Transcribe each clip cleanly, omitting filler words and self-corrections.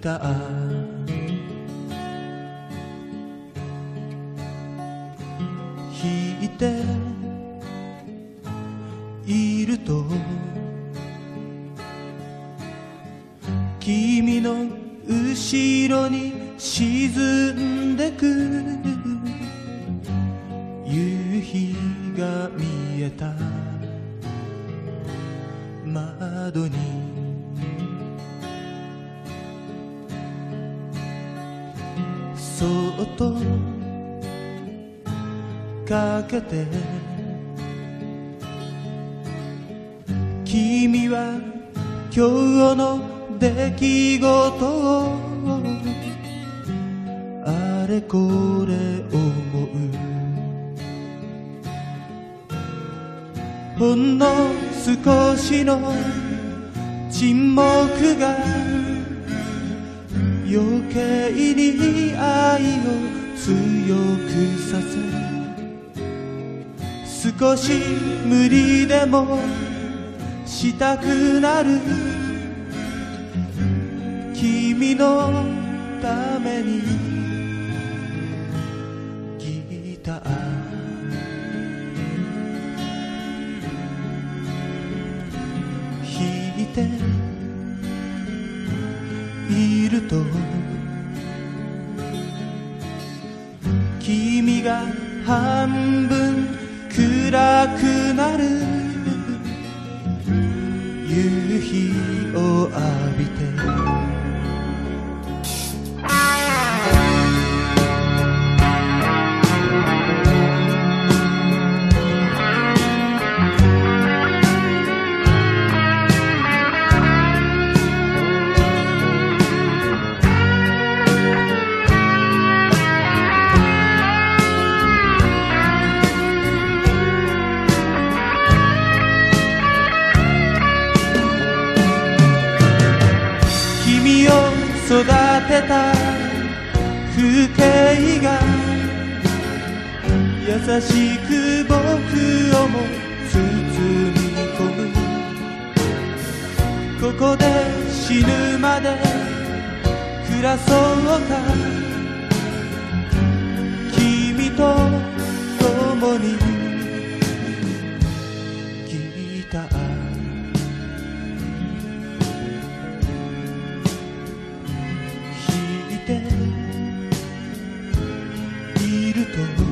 ター弾いていると君の後ろに沈んでく夕日が見えた窓にそっとかけて君は今日の出来事をあれこれ思うほんの少しの沈黙が余計に愛を強くさせ少し無理でもしたくなる君のためにギター弾いていると君が半分暗くなる夕日を浴びて君を育てた風景が優しく僕をも包み込むここで死ぬまで暮らそうか君と共にギターいると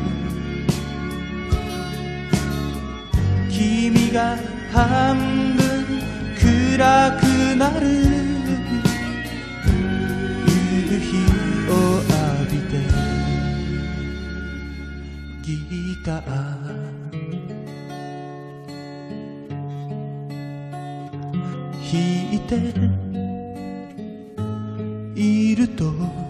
君が半分暗くなる夕日を浴びてギター弾いていると